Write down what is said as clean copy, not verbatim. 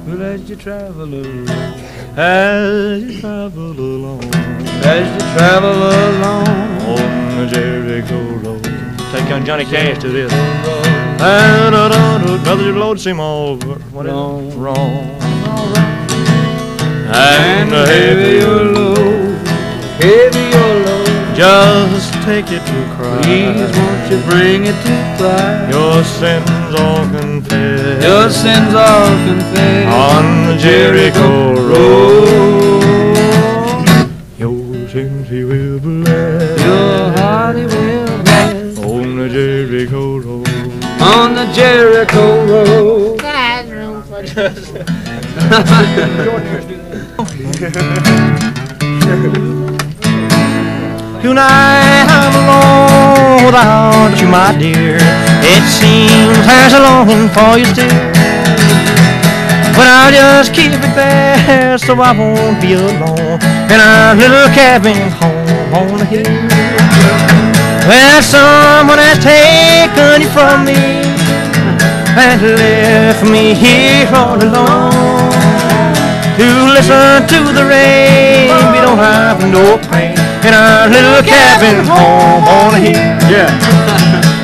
Well, as you travel along, as you travel along, as you travel along on the Jericho Road. Take on Johnny Cash to this. Another load seem all wrong. And heavy your load, just take it to Christ. Please won't you bring it to Christ. Your sins all confessed. Your sins all confessed. On the Jericho Road. Your sins he will bless. Your heart he will bless. On the Jericho Road. On the Jericho Road. That's room for Tonight I'm alone without you, my dear. It seems there's a longing for you still, but I'll just keep it there so I won't be alone in our little cabin home on the hill. Well, someone has taken you from me and left me here all alone to listen to the rain. We don't have no pain in our little cabin home on the hill. Yeah.